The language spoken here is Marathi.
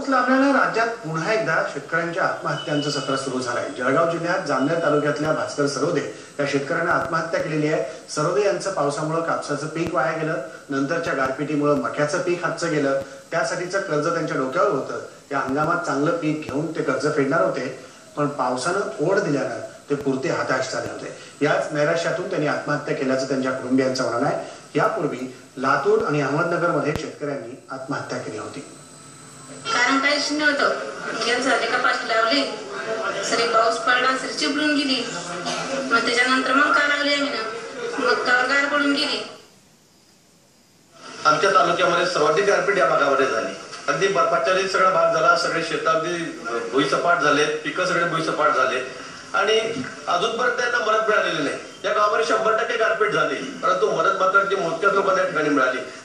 पाऊस लागल्यानं राज्यात पुन्हा एकदा शेतकऱ्यांच्या आत्महत्यांचं सत्र सुरू झालंय। जळगाव जिल्ह्यात जामनेर तालुक्यातल्या भास्कर सरोदे या शेतकऱ्याने आत्महत्या केलेली आहे। सरोदे यांचं पावसामुळे कापसाचं पीक वाया गेलं, नंतरच्या गारपिटीमुळे मक्याचं पीक हातचं गेलं। त्यासाठीचं कर्ज त्यांच्या डोक्यावर होतं। या हंगामात चांगलं पीक घेऊन ते कर्ज फेडणार होते, पण पावसानं ओढ दिल्यानं ते पुरते हताश झाले होते। याच नैराश्यातून त्यांनी आत्महत्या केल्याचं त्यांच्या कुटुंबियांचं म्हणणं आहे। यापूर्वी लातूर आणि अहमदनगरमध्ये शेतकऱ्यांनी आत्महत्या केली होती। कारण काहीच नव्हतं, गेल झाले कपास लावली, सरी पाऊस पडला, सरी चिपळून गेली। मग त्याच्यानंतर मग का लागली आम्ही ना, मग कावर गार पडून गेली। आमच्या तालुक्यामध्ये सर्वाधिक गारपीट या भागामध्ये झाली। अगदी बर्फाच्छादित सगळा भाग झाला, सगळे शेतावरती भुईसपाट झाले, पिकं सगळे भुईसपाट झाले आणि अजूनपर्यंत त्यांना मदत मिळालेली नाही। या गावामध्ये 100% गारपीट झाली, परंतु मदत मात्र मोजक्याच लोकांना या ठिकाणी मिळाली।